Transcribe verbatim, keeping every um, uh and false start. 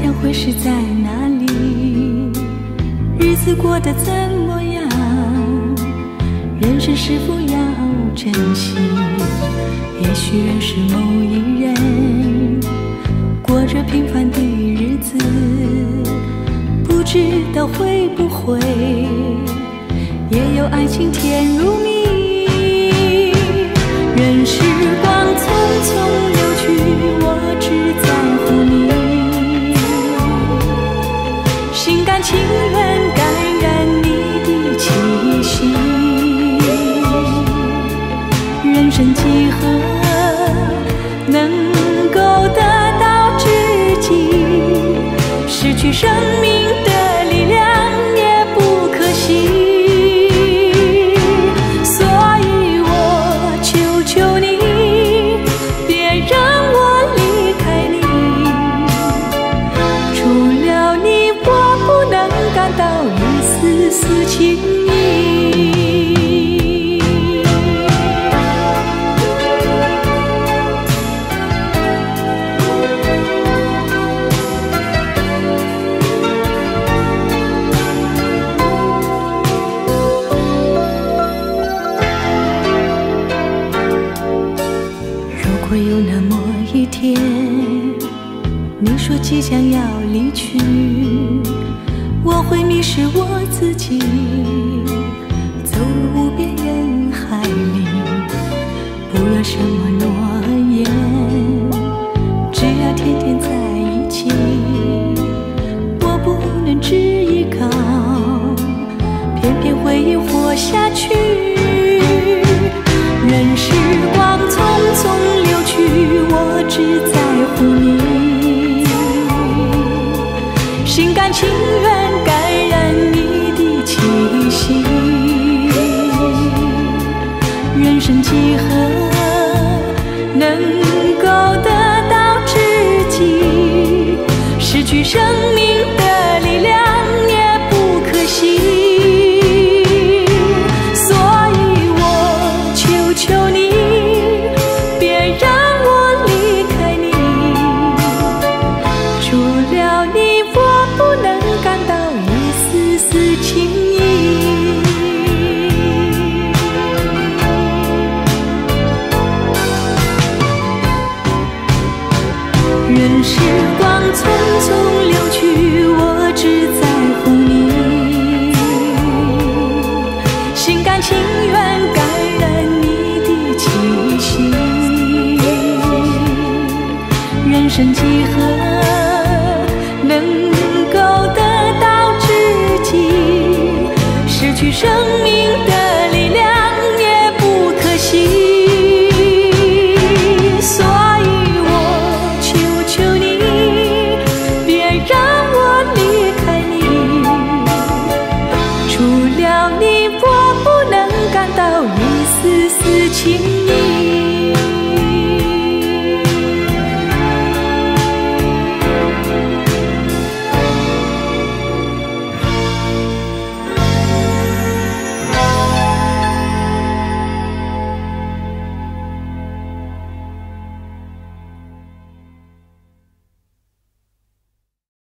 将会是在哪里？日子过得怎么样？人生是否要珍惜？也许认识某一人，过着平凡的日子，不知道会不会也有爱情甜如蜜。任时光匆匆流去，我只在乎你，心甘情愿感染你的气息。人生几何能够得到知己？失去生命的力量也不可惜。丝情意，如果有那么一天，你说即将要离去，我会迷失我自己，走入无边人海里。不要什么诺言，只要天天在一起。我不能只依靠，偏偏回忆活下去。任时光匆匆流去，我只在乎你，心甘情愿感染你的气息。人生几何能够得到知己？失去生命的力量也不可惜。所以我求求你，别让我离开你，除了你我不能